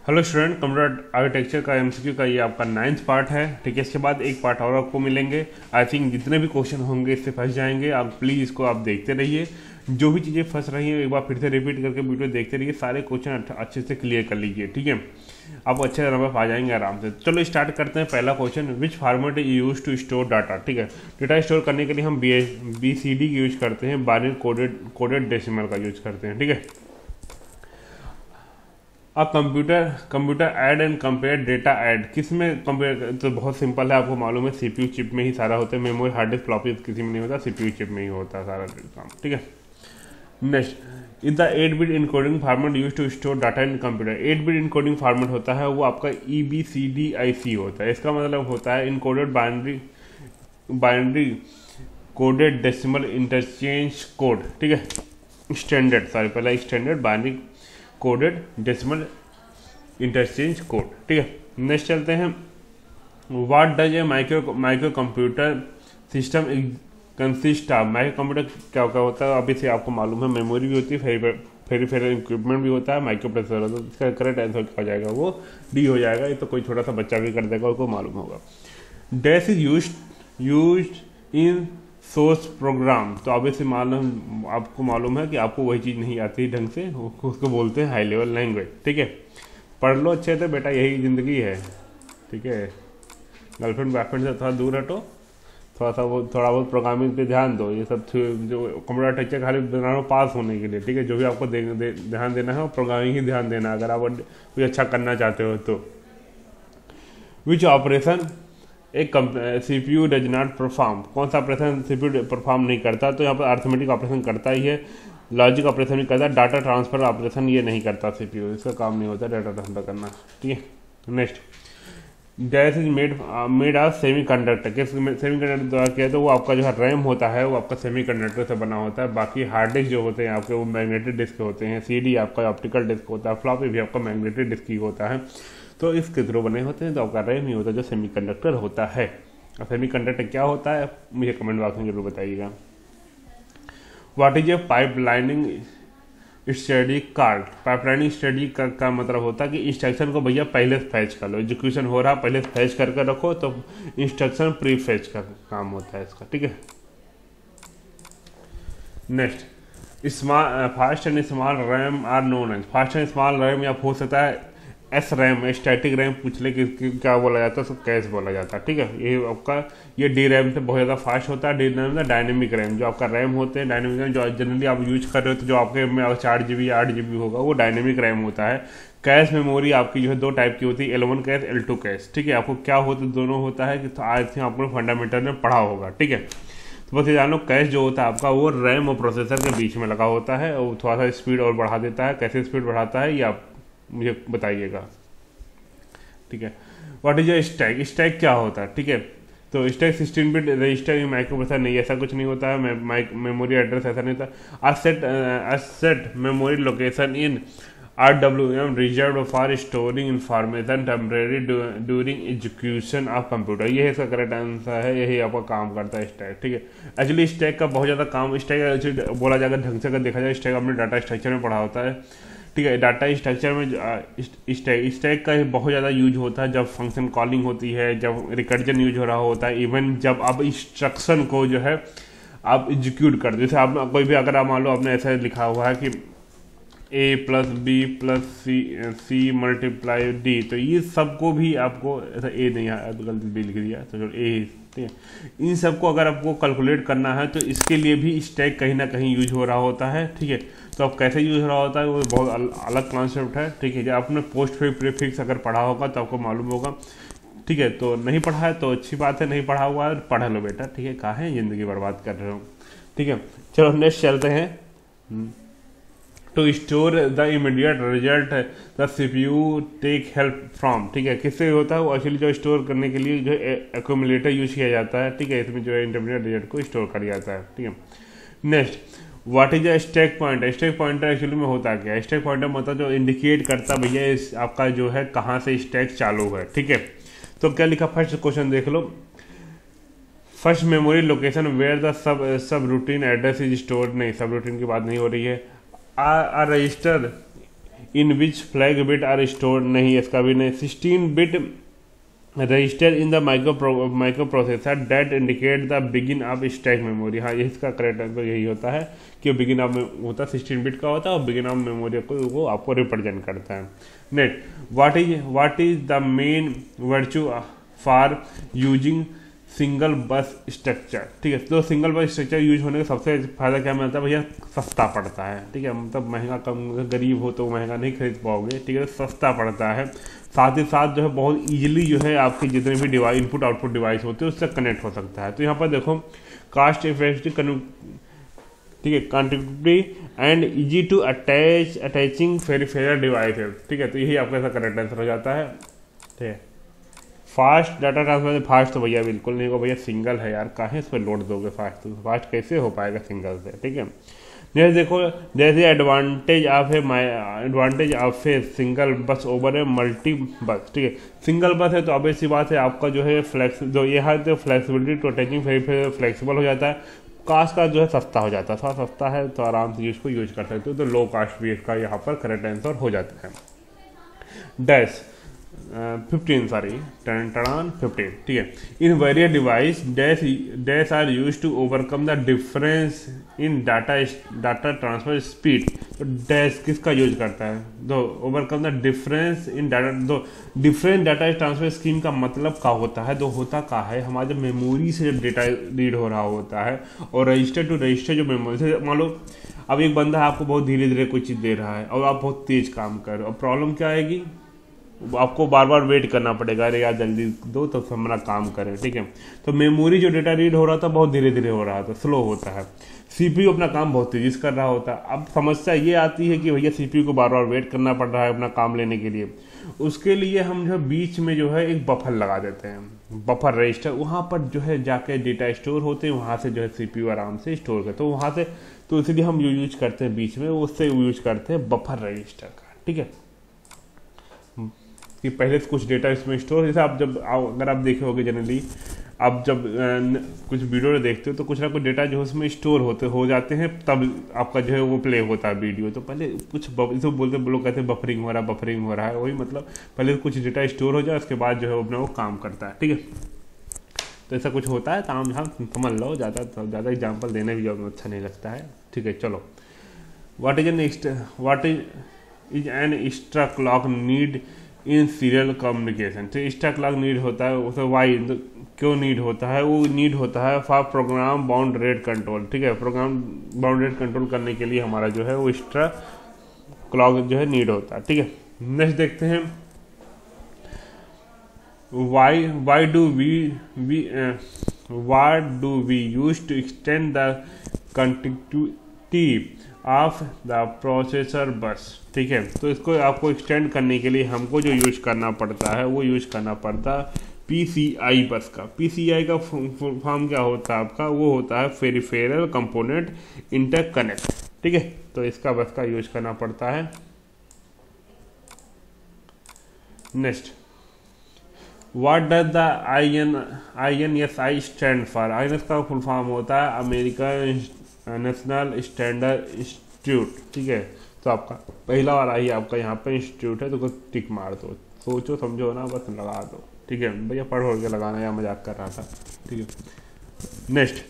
Hello student, computer architecture का MCQ का ये आपका 9th पार्ट है। ठीक है, इसके बाद एक पार्ट और आपको मिलेंगे। आई थिंक जितने भी क्वेश्चन होंगे इससे फंस जाएंगे आप। प्लीज़ इसको आप देखते रहिए, जो भी चीज़ें फंस रही हैं एक बार फिर से रिपीट करके वीडियो देखते रहिए, सारे क्वेश्चन अच्छे से क्लियर कर लीजिए। ठीक है, आप अच्छे नंबर आ जाएंगे आराम से। चलो स्टार्ट करते हैं। पहला question, which format is use to store data. ठीक है, डेटा स्टोर करने के लिए हम BCD यूज करते हैं, बाइनरी कोडेड डेसिमल का यूज करते हैं। ठीक है, computer add and compare data add किस में कंपेयर, तो बहुत सिंपल है, आपको मालूम है CPU चिप में ही सारा होता है। मेमोरी हार्ड डिस्क फ्लॉपी किसी में नहीं होता, CPU चिप में ही होता है सारा काम। ठीक है, next is the 8-bit encoding format use to store data in computer. 8-bit encoding format होता है वो आपका EBCDIC होता है। इसका मतलब होता है encoded binary coded decimal interchange code. ठीक है, standard binary coded decimal interchange code. ठीक है, नेक्स्ट चलते हैं। What does a micro computer system consist of. Micro computer क्या क्या होता है, अभी से आपको मालूम है। मेमोरी भी होती है, फेरिफेरल इक्विपमेंट भी होता है, माइक्रो प्रोसेसर होता है। इसका करेक्ट आंसर क्या हो जाएगा, वो डी हो जाएगा। ये तो कोई छोटा सा बच्चा भी कर देगा, उसको मालूम होगा। Dash is use in source program, तो ऑब्वियसली आपको मालूम है कि आपको वही चीज़ नहीं आती ढंग से, उसको बोलते हैं हाई लेवल लैंग्वेज। ठीक है, पढ़ लो अच्छे से बेटा, यही ज़िंदगी है। ठीक है, गर्लफ्रेंड बॉयफ्रेंड से थोड़ा दूर हटो, थोड़ा बहुत प्रोग्रामिंग पे ध्यान दो। ये सब जो कंप्यूटर आर्किटेक्चर खाली बना रहा पास होने के लिए। ठीक है, जो भी आपको ध्यान देना है वो प्रोग्रामिंग ही ध्यान देना अगर आप कुछ अच्छा करना चाहते हो तो। विच ऑपरेशन एक CPU डज नॉट परफॉर्म, कौन सा ऑपरेशन CPU परफॉर्म नहीं करता, तो यहाँ पर अर्थमेटिक ऑपरेशन करता ही है, लॉजिक ऑपरेशन भी करता है, डाटा ट्रांसफर ऑपरेशन ये नहीं करता CPU, इसका काम नहीं होता डाटा ट्रांसफर करना। ठीक है, next gas is made of semiconductor. किस सेमी कंडक्टर द्वारा किया, तो वो आपका जो है रैम होता है वो आपका सेमी कंडक्टर से बना होता है। बाकी हार्ड डिस्क जो होते हैं आपके वो मैग्नेटिक डिस्क होते हैं, CD आपका ऑप्टिकल डिस्क होता है, फ्लॉपी भी आपका मैग्नेटिक डिस्क ही होता है। तो इसके थ्रू बने होते हैं, तो आपका रैम ही होता है जो सेमीकंडक्टर होता है। और सेमीकंडक्टर क्या होता है मुझे कमेंट बॉक्स में जरूर बताइएगा। What is a pipelining study card. Pipelining study का मतलब होता है कि इंस्ट्रक्शन को भैया पहले से फैच कर लो, एग्जीक्यूशन हो रहा पहले से फैच करके रखो, तो इंस्ट्रक्शन प्री फैच का काम होता है इसका। ठीक है, next fast and small RAM are known as. Fast and small RAM या हो सकता है SRAM, स्टैटिक रैम पूछ ले कि क्या बोला जाता है, उसको कैश बोला जाता है। ठीक है, ये आपका ये DRAM से बहुत ज़्यादा फास्ट होता है। DRAM में डायनेमिक रैम, जो आपका रैम होते हैं डायनेमिक रैम, जो जनरली आप यूज कर रहे हो, तो जो आपके में 4GB या 8GB होगा वो डायनेमिक रैम होता है। कैश मेमोरी आपकी जो है 2 टाइप की होती है, L1 कैश, L2 कैश। ठीक है, आपको क्या होता है, दोनों होता है कि आई थिंक आपको फंडामेंटल में पढ़ा होगा। ठीक है, तो बस ये जान लो, कैश जो होता है आपका वो रैम और प्रोसेसर के बीच में लगा होता है, और थोड़ा सा स्पीड और बढ़ा देता है। कैसे स्पीड बढ़ाता है ये आप मुझे बताइएगा। ठीक है, व्हाट इज स्टैक। स्टैक क्या होता है, ठीक है, तो stack 16-bit register micro processor नहीं, ऐसा कुछ नहीं होता है। मेमोरी एड्रेस ऐसा नहीं होता। A set memory location in RWM reserve for storing information temporary during execution of computer. ये इसका करेक्ट आंसर है, यही आपका काम करता है स्टैक। ठीक है, एक्चुअली स्टैक का बहुत ज़्यादा काम, स्टैक बोला जाएगा ढंग से अगर देखा जाए, स्टैक अपने डाटा स्ट्रक्चर में पढ़ा होता है। ठीक है, डाटा स्ट्रक्चर में स्टैक का बहुत ज़्यादा यूज होता है जब फंक्शन कॉलिंग होती है, जब रिकर्जन यूज हो रहा होता है, इवन जब आप इंस्ट्रक्शन को जो है आप एग्जीक्यूट कर दो। जैसे आप कोई भी अगर आप मान लो आपने ऐसा लिखा हुआ है कि A+B+C मल्टीप्लाई D, तो ये सबको भी आपको ऐसा A नहीं है, गलती B लिख दिया तो A। ठीक है, इन सबको अगर आपको कैलकुलेट करना है तो इसके लिए भी स्टैक कहीं ना कहीं यूज हो रहा होता है। ठीक है, तो अब कैसे यूज हो रहा होता है वो बहुत अलग कॉन्सेप्ट है। ठीक है, जब आपने पोस्ट प्रीफिक्स अगर पढ़ा होगा तो आपको मालूम होगा। ठीक है, तो नहीं पढ़ा है तो अच्छी बात है, नहीं पढ़ा हुआ है पढ़ लो बेटा। ठीक है, कहाँ है ज़िंदगी बर्बाद कर रहे हो। ठीक है, चलो नेक्स्ट चलते हैं। To store the immediate result the CPU take help from. ठीक है, किससे होता है वो एक्चुअली जो स्टोर करने के लिए जो एक्यूमुलेटर यूज किया जाता है। ठीक है, इसमें जो है इंटरमीडिएट रिजल्ट को स्टोर कर जाता है। ठीक है, next what is a stack pointer. Stack pointer actually में होता क्या है, स्टैक पॉइंटर मतलब जो इंडिकेट करता भैया इस आपका जो है कहाँ से स्टैक चालू है। ठीक है, तो क्या लिखा, फर्स्ट क्वेश्चन देख लो। First memory location where the subroutine address is stored. नहीं, सब रूटीन की बात नहीं हो रही है। Register in which flag bit are store, नहीं इसका भी नहीं। 16 bit register in the microprocessor that indicate the begin of stack memory. हाँ, इसका करेक्ट आंसर यही होता है कि बिगिन ऑफ होता है 16 बिट का होता है और बिगिन ऑफ मेमोरी को वो आपको रिप्रेजेंट करता है। Next, what is the main virtue for using single bus structure. ठीक है, तो सिंगल बस स्ट्रक्चर यूज होने का सबसे फायदा क्या मिलता है भैया, सस्ता पड़ता है। ठीक है, मतलब महंगा कम, गरीब हो तो महंगा नहीं खरीद पाओगे। ठीक है, सस्ता पड़ता है, साथ ही साथ जो है बहुत इजीली जो है आपके जितने भी डिवाइस इनपुट आउटपुट डिवाइस होते हैं उससे कनेक्ट हो सकता है। तो यहाँ पर देखो कास्ट इफेक्टिव, ठीक है, connectivity and easy to attaching peripheral device है। ठीक है, तो यही आपका ऐसा करेक्ट आंसर हो जाता है। ठीक है, फास्ट डाटा ट्रांसफर, फास्ट तो भैया बिल्कुल नहीं होगा भैया, सिंगल है यार, काहे इस पर लोड दोगे फास्ट, तो फास्ट कैसे हो पाएगा सिंगल से। ठीक है, जैसे देखो जैसे advantage of a single bus over a multi bus. ठीक है, सिंगल बस है तो अब ऐसी बात है आपका जो है जो ये है तो फ्लेक्सिबिलिटी टू अटैचिंग फ्लेक्सिबल हो जाता है, कास्ट का जो है सस्ता हो जाता है, थोड़ा सस्ता है तो आराम से इसको यूज कर सकते हो, तो लो कास्ट भी इसका यहाँ पर करेक्ट आंसर हो जाता है। Dash 15 sorry 15। ठीक है, in various device dash are use to overcome the difference in data transfer speed. तो डैश किसका यूज करता है, to overcome the difference in data, दो डिफरेंट डाटा ट्रांसफर स्कीम का मतलब क्या होता है, दो होता क्या है, हमारे जब मेमोरी से जब डेटा रीड हो रहा होता है और रजिस्टर टू रजिस्टर जो मेमोरी से, मान लो अब एक बंदा आपको बहुत धीरे धीरे कोई चीज़ दे रहा है और आप बहुत तेज काम कर रहे हो, अब प्रॉब्लम क्या आएगी, आपको बार बार वेट करना पड़ेगा, अरे यार जल्दी दो तो हमारा काम करें। ठीक है, तो मेमोरी जो डेटा रीड हो रहा था बहुत धीरे धीरे हो रहा था, स्लो होता है, सीपीयू अपना काम बहुत तेजी से कर रहा होता है। अब समस्या ये आती है कि भैया सीपीयू को बार बार वेट करना पड़ रहा है अपना काम लेने के लिए, उसके लिए हम जो बीच में जो है एक बफर लगा देते हैं, बफर रजिस्टर, वहाँ पर जो है जाके डेटा स्टोर होते हैं, वहाँ से जो है सीपीयू आराम से स्टोर करते हैं, वहाँ से, तो इसलिए हम यूज करते हैं बीच में, उससे यूज करते हैं बफर रजिस्टर का। ठीक है, कि पहले से कुछ डेटा इसमें स्टोर, जैसे आप जब अगर आप देखे होगे जनरली आप जब कुछ वीडियो देखते हो तो कुछ ना कुछ डेटा जो है उसमें स्टोर हो जाते हैं, तब आपका जो है वो प्ले होता है वीडियो। तो पहले कुछ इसको बोलते लोग कहते हैं बफरिंग हो रहा है, वही मतलब पहले कुछ डेटा स्टोर हो जाए उसके बाद जो है अपना वो काम करता है। ठीक है, तो ऐसा कुछ होता है, ताम झाम समझ लो, ज़्यादा एग्जाम्पल देने भी अच्छा नहीं लगता है। ठीक है, चलो, what is an extra clock need in serial communication. तो एक्स्ट्रा क्लॉक नीड होता है, उसे वाई क्यों नीड होता है, वो नीड होता है for program baud rate control. ठीक है, प्रोग्राम बाउंड रेट कंट्रोल करने के लिए हमारा जो है वो एक्स्ट्रा क्लॉक जो है नीड होता है। ठीक है, नेक्स्ट देखते हैं, why do we use to extend the connectivity of the processor bus. ठीक है, तो इसको आपको एक्सटेंड करने के लिए हमको जो यूज करना पड़ता है वो यूज करना पड़ता है PCI बस का। PCI का फॉर्म क्या होता है आपका, वो होता है पेरिफेरल कंपोनेंट इंटरकनेक्ट। ठीक है, तो इसका बस का यूज करना पड़ता है। Next, what does the INSI stand for. INS का फुल फॉर्म होता है अमेरिकन नेशनल स्टैंडर्ड इंस्टीट्यूट। ठीक है, तो आपका पहला वाला ही आपका यहाँ पे इंस्टीट्यूट है, तो कुछ टिक मार दो, सोचो समझो ना, बस लगा दो। ठीक है भैया, पढ़ के लगाना या मजाक कर रहा था। ठीक है, next,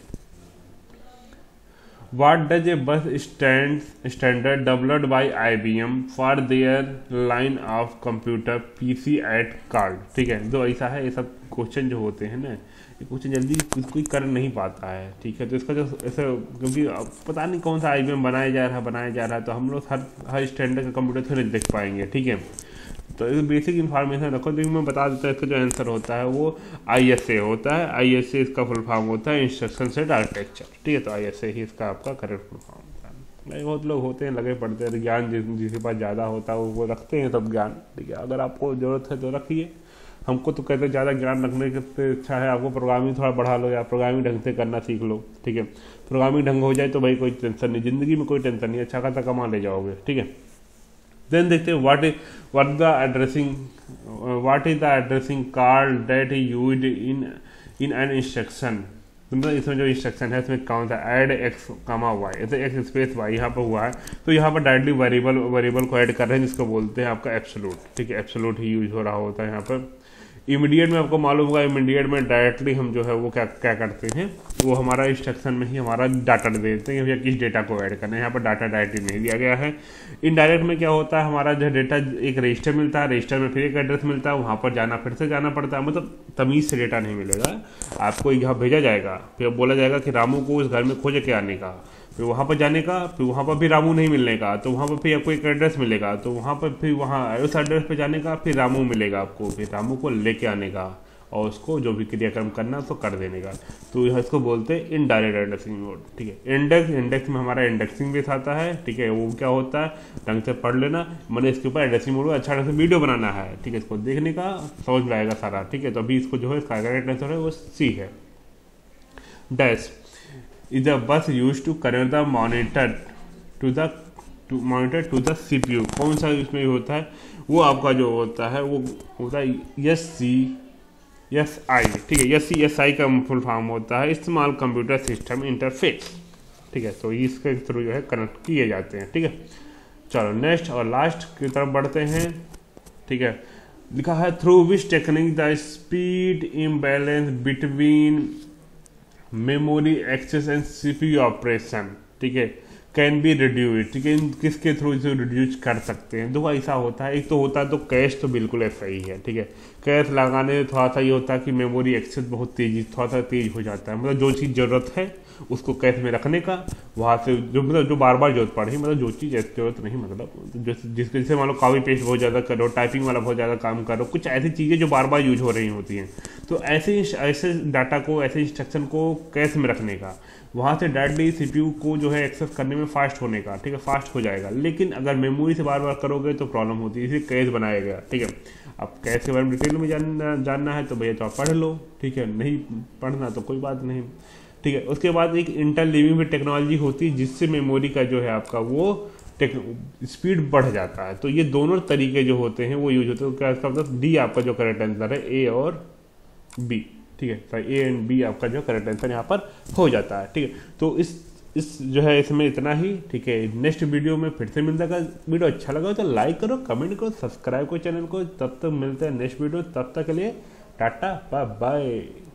what does a bus standard developed by IBM for their line of computer PC at card. ठीक है, जो ऐसा है, ये सब क्वेश्चन जो होते हैं ना, ये क्वेश्चन जल्दी कोई कर नहीं पाता है। ठीक है, तो इसका जो ऐसा, क्योंकि पता नहीं कौन सा IBM बनाया जा रहा है, तो हम लोग हर स्टैंडर्ड का कंप्यूटर थोड़ी देख पाएंगे। ठीक है, तो एक बेसिक इन्फॉर्मेशन रखो, तो मैं बता देता हूँ इसका जो आंसर होता है वो ISA होता है। ISA इसका फुल फॉर्म होता है इंस्ट्रक्शन सेट आर्किटेक्चर। ठीक है, तो ISA ही इसका आपका करेक्ट फुल फॉर्म होता है। बहुत लोग होते हैं लगे पढ़ते हैं, ज्ञान जिसके पास ज़्यादा होता है वो रखते हैं सब ज्ञान। ठीक है, अगर आपको ज़रूरत है तो रखिए, हमको तो कहते हैं ज़्यादा ज्ञान रखने की इच्छा है आपको, प्रोग्रामिंग थोड़ा बढ़ा लो या प्रोग्रामिंग ढंग से करना सीख लो। ठीक है, प्रोग्रामिंग ढंग हो जाए तो भाई कोई टेंशन नहीं, जिंदगी में कोई टेंशन नहीं, अच्छा खासा कमा ले जाओगे। ठीक है, देन देखते हैं what is the addressing card that is used in an instruction. तो मतलब इसमें जो इंस्ट्रक्शन है इसमें कौन सा ऐड एक्स कामा वाई, ऐसे एक्स स्पेस वाई यहाँ पर हुआ है, तो यहाँ पर डायरेक्टली वेरिएबल को ऐड कर रहे हैं जिसको बोलते हैं आपका एब्सोल्यूट, ठीक है। एब्सोल्यूट ही यूज हो रहा होता है यहाँ पर। इमीडिएट में आपको मालूम होगा, इमीडिएट में डायरेक्टली हम जो है वो क्या क्या करते हैं, वो हमारा इंस्ट्रक्शन में ही हमारा डाटा दे देते हैं या किस डेटा को ऐड करना है। यहाँ पर डाटा डायरेक्टली नहीं दिया गया है। इनडायरेक्ट में क्या होता है, हमारा जो डेटा एक रजिस्टर मिलता है, रजिस्टर में फिर एक एड्रेस मिलता है, वहाँ पर जाना फिर से जाना पड़ता है, मतलब तमीज़ से डेटा नहीं मिलेगा आपको। यहाँ भेजा जाएगा, फिर बोला जाएगा कि रामू को उस घर में खोज के आने का, फिर वहाँ पर जाने का, फिर वहाँ पर भी रामू नहीं मिलने का, तो वहाँ पर फिर आपको एक एड्रेस मिलेगा, तो वहाँ पर फिर वहाँ उस एड्रेस पे जाने का, फिर रामू मिलेगा आपको, फिर रामू को लेके आने का और उसको जो भी क्रियाक्रम करना है उसको कर देने का। तो यह इसको बोलते हैं इनडायरेक्ट एड्रेसिंग मोड, ठीक है। इंडेक्स में हमारा इंडेक्सिंग बेस आता है, ठीक है। वो क्या होता है ढंग से पढ़ लेना, मैंने इसके ऊपर एड्रेसिंग मोड में अच्छा ढंग से वीडियो बनाना है, ठीक है। इसको देखने का समझ में आएगा सारा, ठीक है। तो अभी इसको जो है इसका करेक्ट आंसर है वो सी है। Dash is a bus used to connect the monitor to the CPU। कौन सा इसमें होता है, वो आपका जो होता है वो होता है SCSI, ठीक है। SCSI का फुल फॉर्म होता है इस्तेमाल कंप्यूटर सिस्टम इंटरफेस, ठीक है। तो इसके थ्रू जो है कनेक्ट किए जाते हैं, ठीक है। चलो नेक्स्ट और लास्ट की तरफ बढ़ते हैं, ठीक है। लिखा है through which technique the speed imbalance between memory access and CPU operation, ठीक है, कैन बी रिड्यूस, ठीक है। किसके थ्रू इसे रिड्यूस कर सकते हैं, दो ऐसा होता है। एक तो होता है तो कैश तो बिल्कुल ऐसा ही है, ठीक है। कैश लगाने में थोड़ा सा ये होता है कि मेमोरी एक्सेस बहुत थोड़ा सा तेज हो जाता है, मतलब जो चीज़ ज़रूरत है उसको कैश में रखने का, वहाँ से जो बार बार जरूरत पड़े, मतलब जो चीज़ जरूरत नहीं, मतलब जिसके जैसे मान लो कॉपी पेस्ट बहुत ज़्यादा करो, टाइपिंग वाला बहुत ज़्यादा काम करो, कुछ ऐसी चीज़ें जो बार बार यूज हो रही होती हैं, तो ऐसे डाटा को, ऐसे इंस्ट्रक्शन को कैश में रखने का, वहाँ से डायरेक्टली सीपीयू को जो है एक्सेस करने में फास्ट होने का, ठीक है, फास्ट हो जाएगा। लेकिन अगर मेमोरी से बार बार करोगे तो प्रॉब्लम होती है, इसलिए कैश बनाया गया, ठीक है। अब कैश के बारे में डिटेल में जानना है तो भैया तो आप पढ़ लो, ठीक है। नहीं पढ़ना तो कोई बात नहीं, ठीक है। उसके बाद एक इंटर लिविंग में टेक्नोलॉजी होती है जिससे मेमोरी का जो है आपका वो स्पीड बढ़ जाता है। तो ये दोनों तरीके जो होते हैं वो यूज होते हैं। क्या इसका मतलब डी आपका जो करेक्ट आंसर है, ए और बी, ठीक है। ए एंड बी आपका जो करेक्ट आंसर यहाँ पर हो जाता है, ठीक है। तो इस जो है इसमें इतना ही, ठीक है। नेक्स्ट वीडियो में फिर से मिलता है। वीडियो अच्छा लगा तो लाइक करो, कमेंट करो, सब्सक्राइब करो चैनल को। तब तक मिलते हैं नेक्स्ट वीडियो, तब तक के लिए टाटा बाय बाय।